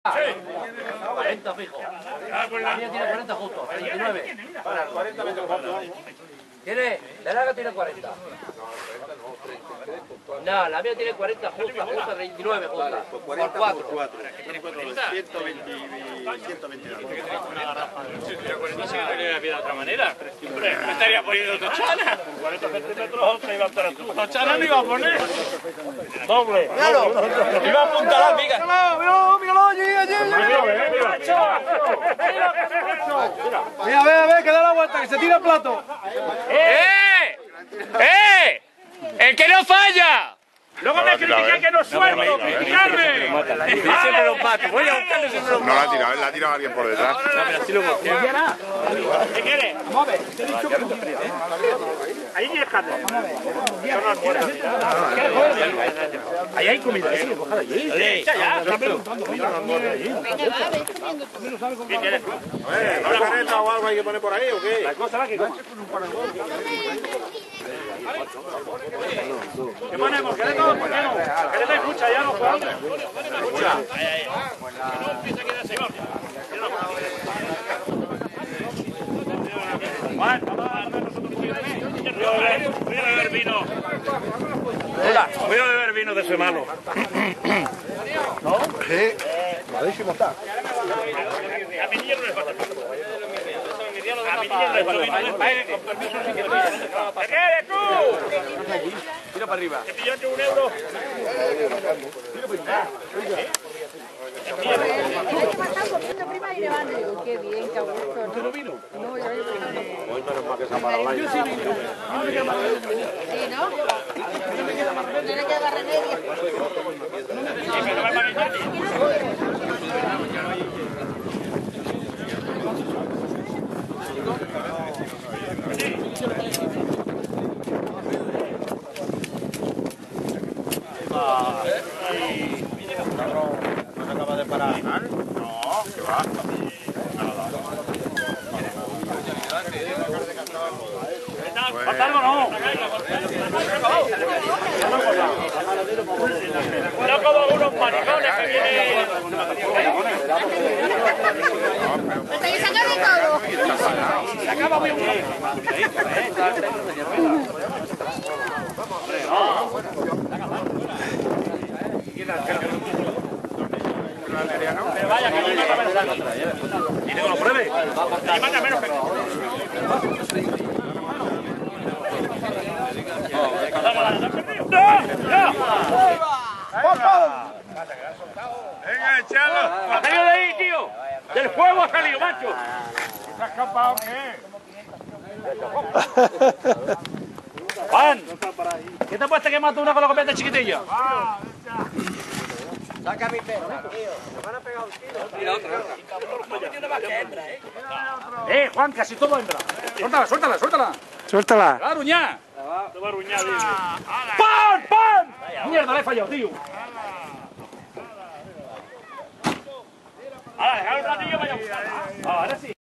40 fijo. La mía tiene 40 justo, 39. Para, 40 metros cuánto hay. ¿Tiene? La larga tiene 40. No, la mía tiene 40 justa, 39 justa. Por 4. 120. No sé que te le pida de otra manera. Me estaría poniendo tochana. 40 centímetros te iba a poner tú. Tochana no iba a poner. Doble. ¡Míralo! Iba a apuntar las migas. ¡Míralo allí! Mira, ve, que da la vuelta, que se tira el plato. ¡El que no falla! Luego me critican que no suelto, criticarme. Siempre los mato, voy a buscarle siempre los mato. No la ha tirado, él la ha tirado alguien por detrás. ¿Qué quieres? Vamos a ver, te he dicho que ahí tienes carne. Ahí hay comida, cojada allí. Ya, está preguntando. Venga, va, ve comiendo. ¿Qué quieres? ¿Una caneta o algo hay que poner por ahí o qué? La cosa la que comas. ¿Qué ponemos? ¿Queremos? ¿Queremos? Escucha, ya no jugamos. Escucha. Juan, vamos a darle nosotros voy a beber vino. Voy a beber vino de ese malo. ¿No? Sí, malísimo está. A mi niño no le falta. A mi niño no le falta. Con permiso, si quieres. ¿Qué quieres tú? Tira para arriba. ¿Te pillaste un euro? Prima y le van, digo, qué bien, qué a gusto. ¿No vino? No, ya vino. Hoy menos mal que se ha parado la isla. Sí, ¿no? No le queda remedio. ¿No se acaba de parar? No, que va. ¿Falta algo no? No como algunos maricones que vienen. ¡Hasta que saca de todo! Se acaba muy bien. Pero vaya, que no me va a ¿y que lo pruebe? Y manda menos que venga, echalo. Ha salido de ahí, tío. Del fuego ha salido, macho. ¿Se ha escapado qué? Juan, ¿qué te puesto que mató una con la copeta chiquitilla? Saca mi perro, tío. Me van a pegar un tiro. Mira otra. Tiene más que hembra, Juan, casi todo hembra. Suéltala. Suéltala. ¡Va a ruñar! Te va a ruñar, tío. ¡Pam! Mierda, le he fallado, tío. Ahora, dejar un ratillo y vaya a buscarla. Ahora sí.